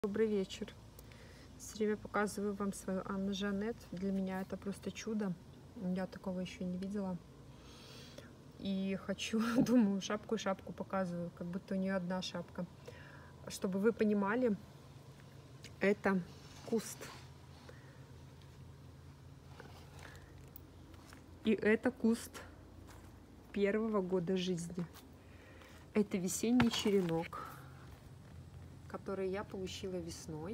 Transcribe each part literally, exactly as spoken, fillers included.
Добрый вечер. Все время показываю вам свою Анну Жанет. Для меня это просто чудо. Я такого еще не видела. И хочу, думаю, шапку и шапку показываю, как будто у нее одна шапка. Чтобы вы понимали, это куст. И это куст первого года жизни. Это весенний черенок, который я получила весной.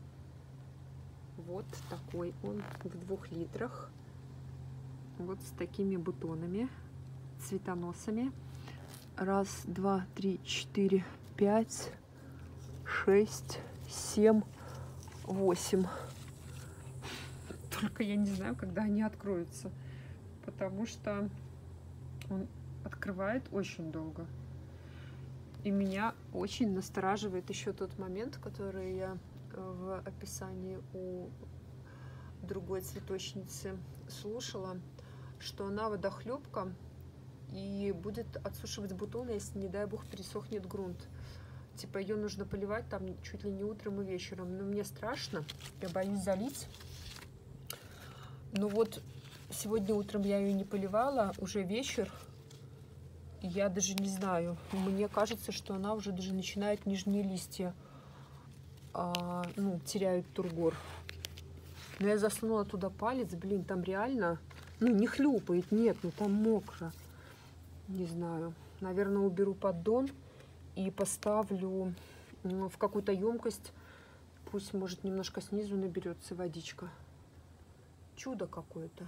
Вот такой он в двух литрах. Вот с такими бутонами, цветоносами. Раз, два, три, четыре, пять, шесть, семь, восемь. Только я не знаю, когда они откроются, потому что он открывает очень долго. И меня очень настораживает еще тот момент, который я в описании у другой цветочницы слушала, что она водохлебка и будет отсушивать бутоны, если, не дай бог, пересохнет грунт. Типа ее нужно поливать там чуть ли не утром и вечером. Но мне страшно, я боюсь залить. Но вот сегодня утром я ее не поливала, уже вечер. Я даже не знаю, мне кажется, что она уже даже начинает нижние листья, а, ну, теряют тургор. Но я засунула туда палец, блин, там реально, ну, не хлюпает, нет, ну там мокро. Не знаю, наверное, уберу поддон и поставлю в какую-то емкость, пусть, может, немножко снизу наберется водичка. Чудо какое-то,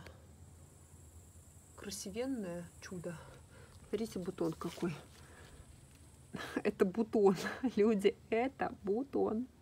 красивенное чудо. Смотрите, бутон какой. Это бутон, люди, это бутон.